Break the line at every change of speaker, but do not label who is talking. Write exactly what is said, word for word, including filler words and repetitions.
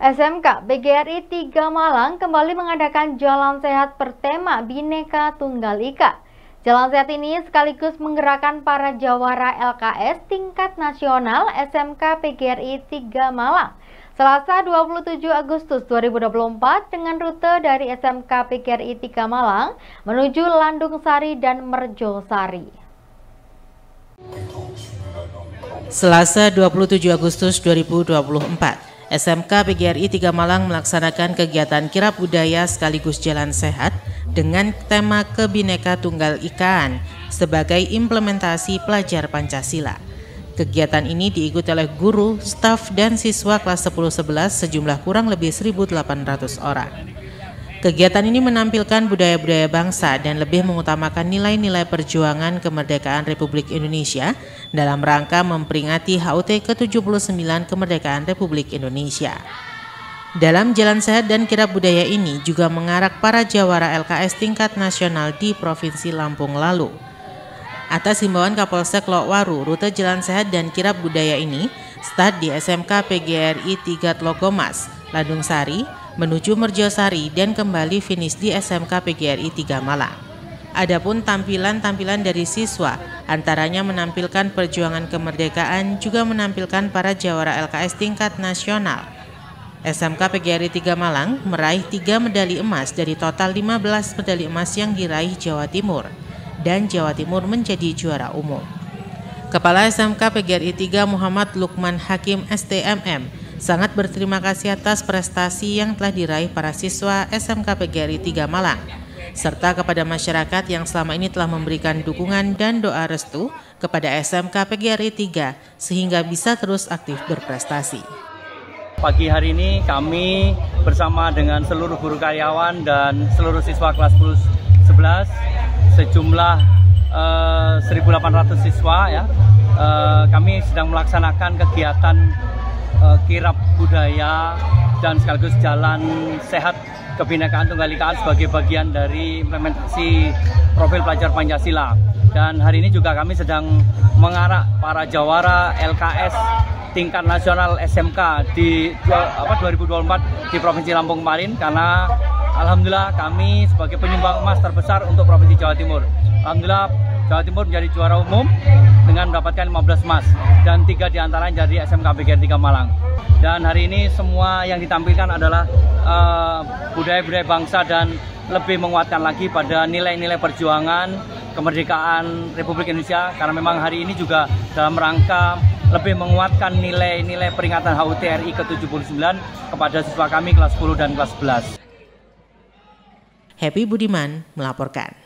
S M K P G R I tiga Malang kembali mengadakan Jalan Sehat bertema Bhinneka Tunggal Ika. Jalan sehat ini sekaligus menggerakkan para jawara L K S tingkat nasional S M K P G R I tiga Malang. Selasa dua puluh tujuh Agustus dua ribu dua puluh empat dengan rute dari S M K P G R I tiga Malang menuju Landung Sari dan Merjo Sari.
Selasa dua puluh tujuh Agustus dua ribu dua puluh empat, S M K P G R I tiga Malang melaksanakan kegiatan kirab budaya sekaligus jalan sehat dengan tema Kebhinneka Tunggal Ikaan sebagai implementasi pelajar Pancasila. Kegiatan ini diikuti oleh guru, staf, dan siswa kelas sepuluh sebelas sejumlah kurang lebih seribu delapan ratus orang. Kegiatan ini menampilkan budaya-budaya bangsa dan lebih mengutamakan nilai-nilai perjuangan kemerdekaan Republik Indonesia dalam rangka memperingati H U T ke tujuh puluh sembilan kemerdekaan Republik Indonesia. Dalam jalan sehat dan kirab budaya ini juga mengarak para jawara L K S tingkat nasional di Provinsi Lampung lalu. Atas himbauan Kapolsek Lokwaru, rute jalan sehat dan kirab budaya ini start di S M K P G R I tiga Tlogomas, Landung Sari, menuju Merjosari dan kembali finish di S M K P G R I tiga Malang. Adapun tampilan-tampilan dari siswa, antaranya menampilkan perjuangan kemerdekaan, juga menampilkan para jawara L K S tingkat nasional. S M K P G R I tiga Malang meraih tiga medali emas dari total lima belas medali emas yang diraih Jawa Timur, dan Jawa Timur menjadi juara umum. Kepala S M K P G R I tiga Muhammad Lukman Hakim S T M M sangat berterima kasih atas prestasi yang telah diraih para siswa S M K P G R I tiga Malang, serta kepada masyarakat yang selama ini telah memberikan dukungan dan doa restu kepada S M K P G R I tiga sehingga bisa terus aktif berprestasi.
Pagi hari ini kami bersama dengan seluruh guru karyawan dan seluruh siswa kelas sepuluh sebelas sejumlah uh, seribu delapan ratus siswa ya, uh, kami sedang melaksanakan kegiatan uh, kirab budaya dan sekaligus jalan sehat Kebhinneka Tunggal Ika sebagai bagian dari implementasi profil pelajar Pancasila. Dan hari ini juga kami sedang mengarak para jawara L K S tingkat nasional S M K di apa, dua ribu dua puluh empat di Provinsi Lampung kemarin, karena alhamdulillah kami sebagai penyumbang emas terbesar untuk Provinsi Jawa Timur. Alhamdulillah Jawa Timur menjadi juara umum dengan mendapatkan lima belas emas dan tiga diantaranya dari S M K P G R I tiga Malang. Dan hari ini semua yang ditampilkan adalah budaya-budaya uh, bangsa dan lebih menguatkan lagi pada nilai-nilai perjuangan kemerdekaan Republik Indonesia, karena memang hari ini juga dalam rangka lebih menguatkan nilai-nilai peringatan H U T R I ke tujuh puluh sembilan kepada siswa kami kelas sepuluh dan kelas sebelas.
Happy Budiman melaporkan.